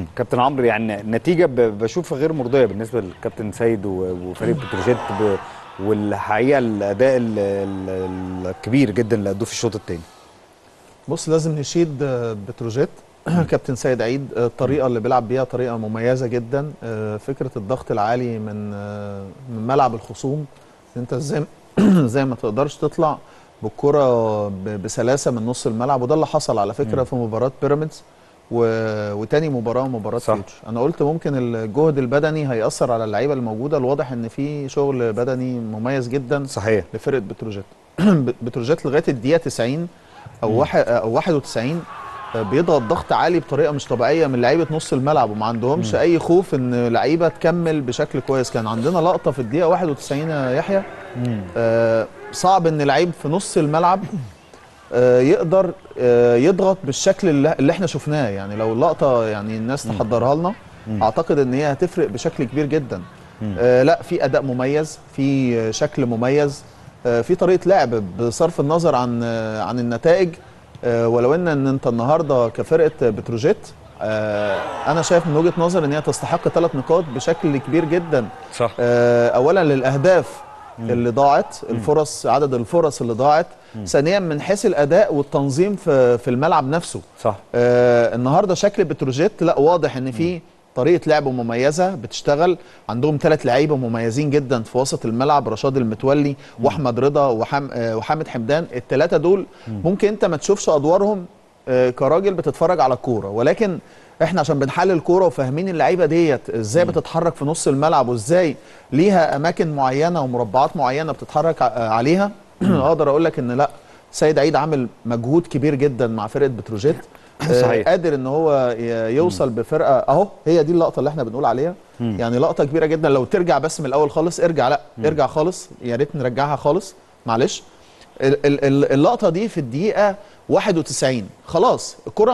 كابتن عمرو، يعني النتيجه بشوفها غير مرضيه بالنسبه للكابتن سيد وفريق بتروجيت والحقيقه الاداء الكبير جدا اللي ادوه في الشوط الثاني. بص، لازم نشيد بتروجيت. كابتن سيد عيد الطريقه اللي بيلعب بيها طريقه مميزه جدا. فكره الضغط العالي من ملعب الخصوم، انت زي ما تقدرش تطلع بالكره بسلاسه من نص الملعب، وده اللي حصل على فكره في مباراه بيراميدز وتاني مباراه فيوتشر. انا قلت ممكن الجهد البدني هيأثر على اللعيبه الموجوده. الواضح ان في شغل بدني مميز جدا صحيح لفرقه بتروجيت. بتروجيت لغايه الدقيقه 90 او 91 بيضغط ضغط عالي بطريقه مش طبيعيه من لعيبه نص الملعب، وما عندهمش اي خوف ان لعيبه تكمل بشكل كويس. كان عندنا لقطه في الدقيقه 91 يا يحيى، صعب ان لعيب في نص الملعب يقدر يضغط بالشكل اللي احنا شفناه. يعني لو اللقطه يعني الناس تحضرها لنا، اعتقد ان هي هتفرق بشكل كبير جدا. لا، في اداء مميز، في شكل مميز، في طريقه لعب بصرف النظر عن النتائج. ولو ان انت النهارده كفرقه بتروجيت، انا شايف من وجهه نظر ان هي تستحق 3 نقاط بشكل كبير جدا. صح. اولا للاهداف اللي ضاعت، عدد الفرص اللي ضاعت. ثانيا من حيث الاداء والتنظيم في الملعب نفسه. صح. النهارده شكل بتروجيت لا، واضح ان في طريقه لعب مميزه بتشتغل. عندهم 3 لعيبه مميزين جدا في وسط الملعب، رشاد المتولي واحمد رضا وحامد حمدان. ال3 دول ممكن انت ما تشوفش ادوارهم كراجل بتتفرج على الكوره، ولكن احنا عشان بنحلل كوره وفاهمين اللعيبه ديت ازاي بتتحرك في نص الملعب، وازاي ليها اماكن معينه ومربعات معينه بتتحرك عليها. اقدر اقول لك ان لا، سيد عيد عامل مجهود كبير جدا مع فرقه بتروجيت. صحيح. قادر ان هو يوصل بفرقه اهو. هي دي اللقطه اللي احنا بنقول عليها. يعني لقطه كبيره جدا. لو ترجع بس من الاول خالص، ارجع خالص، يا ريت نرجعها خالص، معلش. اللقطه دي في الدقيقه 91 خلاص الكره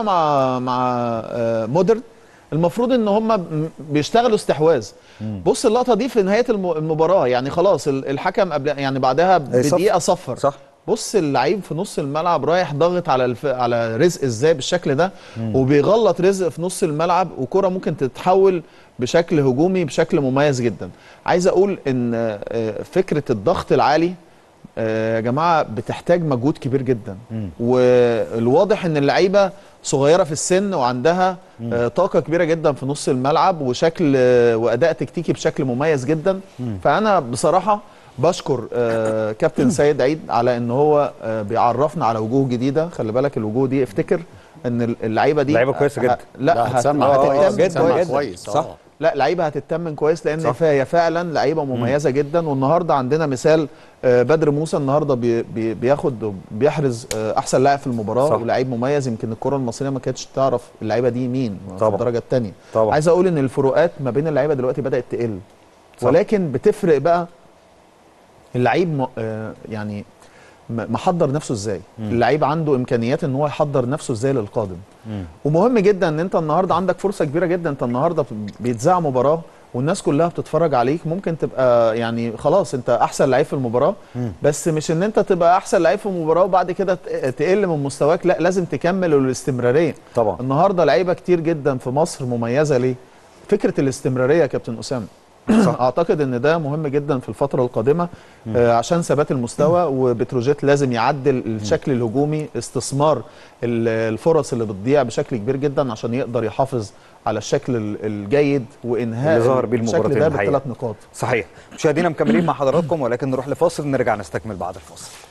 مع مودرن، المفروض ان هم بيشتغلوا استحواذ. بص اللقطه دي في نهايه المباراه، يعني خلاص الحكم قبل يعني بعدها بدقيقه صفر. صح. بص اللعيب في نص الملعب رايح ضاغط على رزق ازاي بالشكل ده، وبيغلط رزق في نص الملعب، وكره ممكن تتحول بشكل هجومي بشكل مميز جدا. عايز اقول ان فكره الضغط العالي يا جماعه بتحتاج مجهود كبير جدا. والواضح ان اللعيبه صغيره في السن وعندها طاقه كبيره جدا في نص الملعب، وشكل واداء تكتيكي بشكل مميز جدا. فانا بصراحه بشكر كابتن سيد عيد على ان هو بيعرفنا على وجوه جديده. خلي بالك الوجوه دي، افتكر ان اللعيبه دي لعيبه كويسه جدا. لا هتتم كويس. صح. لا، لعيبه هتتمن كويس، لان هي فعلا لعيبه مميزه جدا. والنهارده عندنا مثال بدر موسى، النهارده بيحرز احسن لاعب في المباراه، ولاعيب مميز. يمكن الكره المصريه ما كانتش تعرف اللعيبه دي مين في الدرجه الثانيه. عايز اقول ان الفروقات ما بين اللعيبه دلوقتي بدات تقل، ولكن بتفرق بقى اللعيب يعني محضر نفسه ازاي. اللعيب عنده امكانيات ان هو يحضر نفسه ازاي للقادم. ومهم جدا ان انت النهارده عندك فرصه كبيره جدا. انت النهارده بيتذاع مباراه والناس كلها بتتفرج عليك، ممكن تبقى يعني خلاص انت احسن لعيب في المباراه، بس مش ان انت تبقى احسن لعيب في المباراه وبعد كده تقل من مستواك. لا، لازم تكمل الاستمراريه. طبعا النهارده لعيبه كتير جدا في مصر مميزه. ليه؟ فكره الاستمراريه يا كابتن اسامه. اعتقد ان ده مهم جدا في الفتره القادمه عشان ثبات المستوى. وبتروجيت لازم يعدل الشكل الهجومي، استثمار الفرص اللي بتضيع بشكل كبير جدا، عشان يقدر يحافظ على الشكل الجيد وانهاء اللي ظهر بيه المباراتين ده ب3 نقاط. صحيح. مشاهدينا مكملين مع حضراتكم، ولكن نروح لفاصل نرجع نستكمل بعد الفاصل.